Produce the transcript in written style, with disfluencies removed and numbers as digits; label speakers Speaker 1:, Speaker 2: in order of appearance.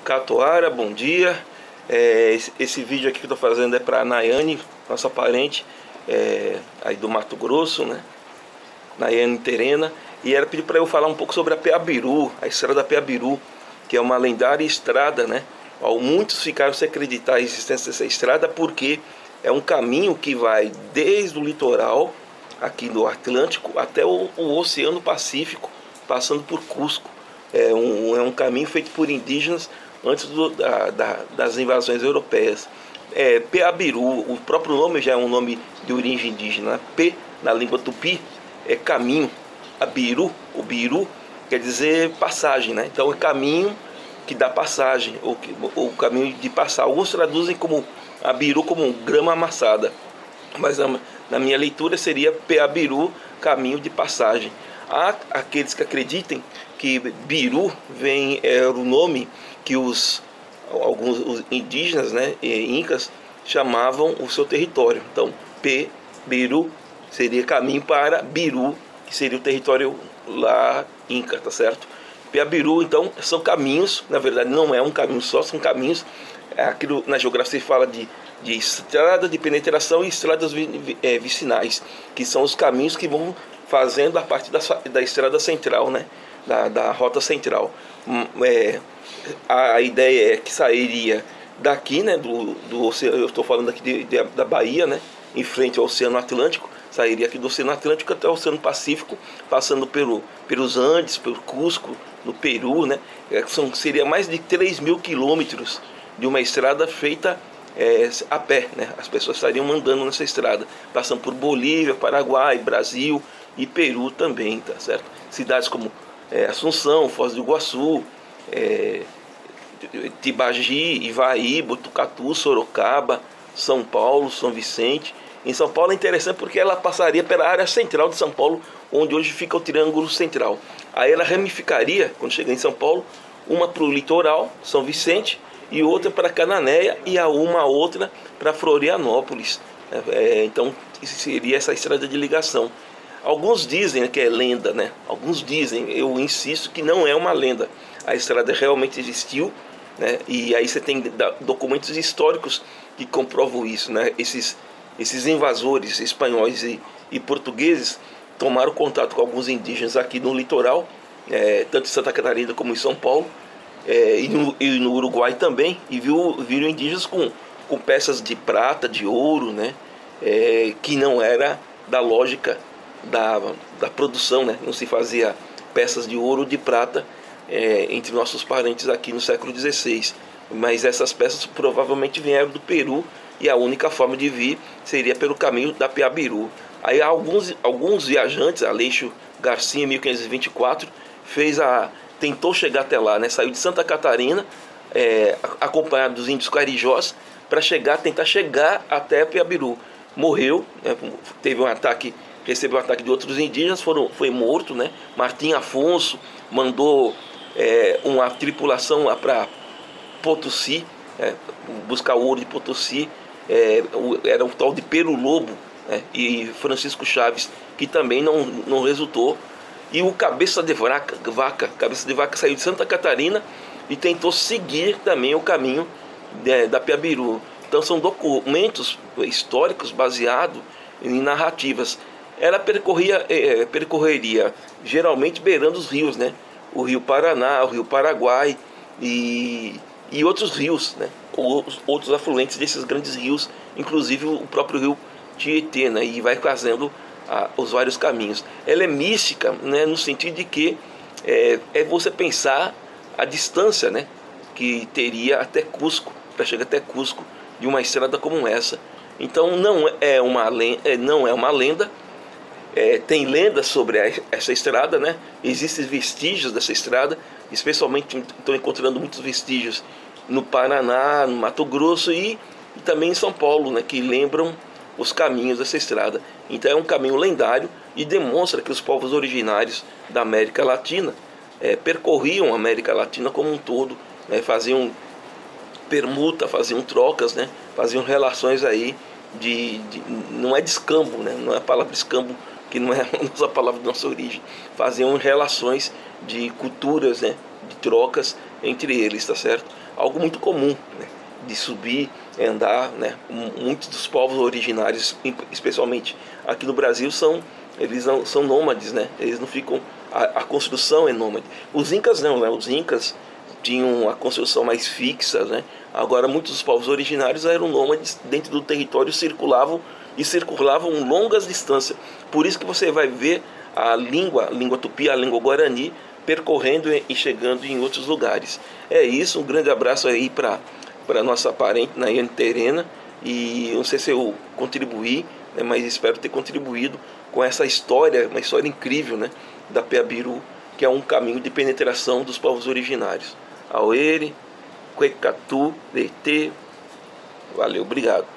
Speaker 1: Catoara, bom dia. Esse vídeo aqui que eu estou fazendo é para a Nayane, nossa parente aí do Mato Grosso, né? Nayane Terena. E ela pediu para eu falar um pouco sobre a Peabiru, a estrada da Peabiru, que é uma lendária estrada, né? Muitos ficaram sem acreditar a existência dessa estrada porque é um caminho que vai desde o litoral aqui do Atlântico até o Oceano Pacífico, passando por Cusco. É um caminho feito por indígenas antes das invasões europeias. Peabiru, o próprio nome já é um nome de origem indígena. Pe, na língua tupi, é caminho. Abiru, o biru, quer dizer passagem, né? Então é caminho que dá passagem, ou caminho de passar. Alguns traduzem como Abiru como grama amassada, mas na minha leitura seria Peabiru, caminho de passagem. Há aqueles que acreditem que Biru era o nome que alguns indígenas, né, incas, chamavam o seu território. Então, Biru seria caminho para Biru, que seria o território lá inca, tá certo? Peabiru, então, são caminhos, na verdade não é um caminho só, são caminhos, aquilo na geografia se fala de estrada de penetração e estradas vicinais, que são os caminhos que vão fazendo a parte da estrada central, né? Da rota central. A ideia é que sairia daqui, né? Do oceano, eu estou falando aqui da Bahia, né? Em frente ao Oceano Atlântico, sairia aqui do Oceano Atlântico até o Oceano Pacífico, passando pelos Andes, pelo Cusco, no Peru, né? Seria mais de 3.000 quilômetros de uma estrada feita a pé, né? As pessoas estariam andando nessa estrada, passando por Bolívia, Paraguai, Brasil e Peru também, tá certo? Cidades como Assunção, Foz do Iguaçu, Tibagi, Ivaí, Botucatu, Sorocaba, São Paulo, São Vicente. Em São Paulo é interessante porque ela passaria pela área central de São Paulo, onde hoje fica o Triângulo Central. Aí ela ramificaria, quando chega em São Paulo, uma para o litoral, São Vicente, e outra para Cananéia, e uma outra para Florianópolis. Então seria essa estrada de ligação. Alguns dizem que é lenda, né? Alguns dizem, eu insisto que não é uma lenda. A estrada realmente existiu, né? E aí você tem documentos históricos que comprovam isso, né? Esses invasores espanhóis e portugueses tomaram contato com alguns indígenas aqui no litoral, tanto em Santa Catarina como em São Paulo, e no Uruguai também, e viram indígenas com peças de prata, de ouro, né? Que não era da lógica da produção, né? Não se fazia peças de ouro ou de prata entre nossos parentes aqui no século XVI, mas essas peças provavelmente vieram do Peru, e a única forma de vir seria pelo caminho da Peabiru. Aí alguns viajantes, Aleixo Garcia, em 1524, tentou chegar até lá, né? Saiu de Santa Catarina, acompanhado dos índios carijós, para tentar chegar até Peabiru. Morreu, né? Recebeu um ataque de outros indígenas, foi morto, né? Martim Afonso mandou uma tripulação lá para Potosí, buscar o ouro de Potosí. Era o tal de Pero Lobo, né? E Francisco Chaves, que também não resultou. E o Cabeça de Vaca saiu de Santa Catarina e tentou seguir também o caminho da Peabiru. Então são documentos históricos baseados em narrativas. Ela percorreria geralmente beirando os rios, né? O Rio Paraná, o Rio Paraguai e outros rios, né? Outros afluentes desses grandes rios, inclusive o próprio rio Tietê, né? E vai fazendo os vários caminhos. Ela é mística, né? No sentido de que você pensar a distância, né? Que teria até Cusco, para chegar até Cusco, de uma estrada como essa. Então não é uma lenda. Tem lendas sobre essa estrada, né? Existem vestígios dessa estrada, especialmente estou encontrando muitos vestígios no Paraná, no Mato Grosso e também em São Paulo, né? Que lembram os caminhos dessa estrada. Então é um caminho lendário e demonstra que os povos originários da América Latina percorriam a América Latina como um todo, né? Faziam permuta, faziam trocas, né? Faziam relações aí não é de escambo, né? Não é a palavra escambo, que não é a palavra de nossa origem. Faziam relações de culturas, né? De trocas entre eles, tá certo? Algo muito comum, né? De subir, andar, né? Muitos dos povos originários, especialmente aqui no Brasil, eles não são nômades, né? Eles não ficam, a construção é nômade. Os incas não, né? Os incas tinham a construção mais fixa, né? Agora muitos dos povos originários eram nômades, dentro do território circulavam longas distâncias. Por isso que você vai ver a língua tupi, a língua guarani, percorrendo e chegando em outros lugares. É isso, um grande abraço aí para nossa parente Nayane Terena, e não sei se eu contribuí, né, mas espero ter contribuído com essa história, uma história incrível, né, da Peabiru, que é um caminho de penetração dos povos originários. Auere, Quecatu, Leite, valeu, obrigado.